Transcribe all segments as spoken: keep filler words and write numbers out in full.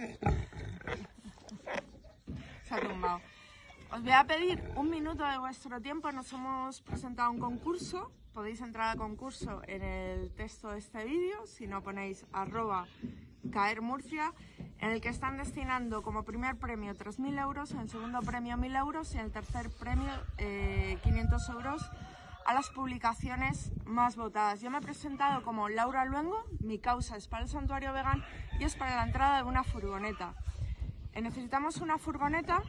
Se ha tumbado. Os voy a pedir un minuto de vuestro tiempo. Nos hemos presentado a un concurso. Podéis entrar al concurso en el texto de este vídeo, si no ponéis arroba caermurcia, en el que están destinando como primer premio tres mil euros, en el segundo premio mil euros y en el tercer premio eh, quinientos euros a las publicaciones más votadas. Yo me he presentado como Laura Luengo, mi causa es para el santuario vegan y es para la entrada de una furgoneta. Eh, necesitamos una furgoneta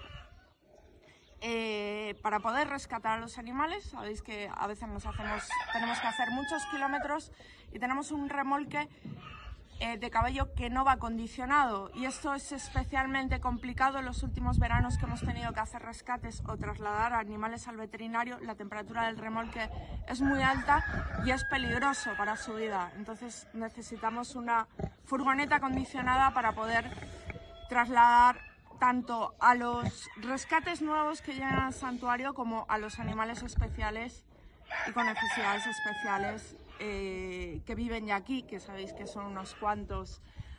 Eh, para poder rescatar a los animales. Sabéis que a veces nos hacemos, tenemos que hacer muchos kilómetros y tenemos un remolque eh, de caballo que no va acondicionado, y esto es especialmente complicado en los últimos veranos que hemos tenido que hacer rescates o trasladar a animales al veterinario. La temperatura del remolque es muy alta y es peligroso para su vida, entonces necesitamos una furgoneta acondicionada para poder trasladar tanto a los rescates nuevos que llegan al santuario como a los animales especiales y con necesidades especiales eh, que viven ya aquí, que sabéis que son unos cuantos.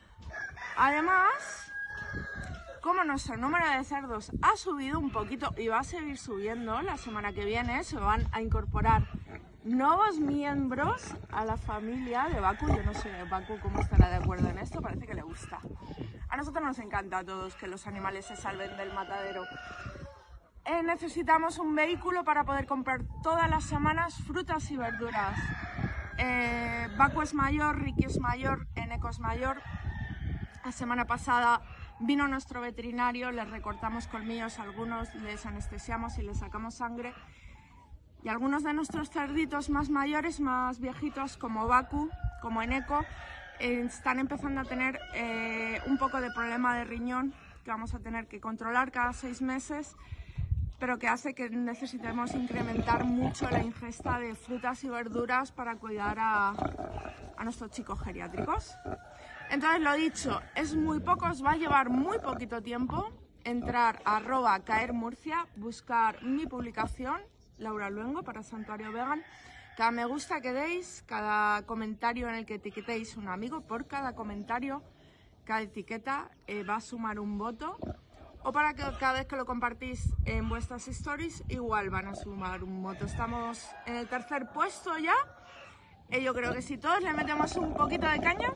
Además, como nuestro número de cerdos ha subido un poquito y va a seguir subiendo, la semana que viene se van a incorporar nuevos miembros a la familia de Baku. Yo no sé Baku cómo estará de acuerdo en esto, parece que le gusta. A nosotros nos encanta a todos que los animales se salven del matadero. Eh, necesitamos un vehículo para poder comprar todas las semanas frutas y verduras. Eh, Baku es mayor, Ricky es mayor, Eneco es mayor. La semana pasada vino nuestro veterinario, les recortamos colmillos a algunos, les anestesiamos y les sacamos sangre. Y algunos de nuestros cerditos más mayores, más viejitos, como Baku, como Eneco, eh, están empezando a tener eh, un poco de problema de riñón que vamos a tener que controlar cada seis meses, pero que hace que necesitemos incrementar mucho la ingesta de frutas y verduras para cuidar a, a nuestros chicos geriátricos. Entonces, lo dicho, es muy poco, os va a llevar muy poquito tiempo entrar a arroba caermurcia, buscar mi publicación, Laura Luengo, para Santuario Vegan. Cada me gusta que deis, cada comentario en el que etiquetéis un amigo, por cada comentario, cada etiqueta eh, va a sumar un voto. O para que cada vez que lo compartís en vuestras stories, igual van a sumar un voto. Estamos en el tercer puesto ya. Eh, yo creo que si todos le metemos un poquito de caña,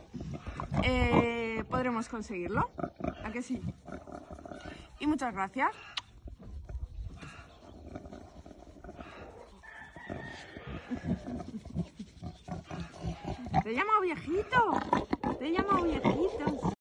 eh, podremos conseguirlo. ¿A que sí? Y muchas gracias. Te he llamado viejito. Te he llamado viejito.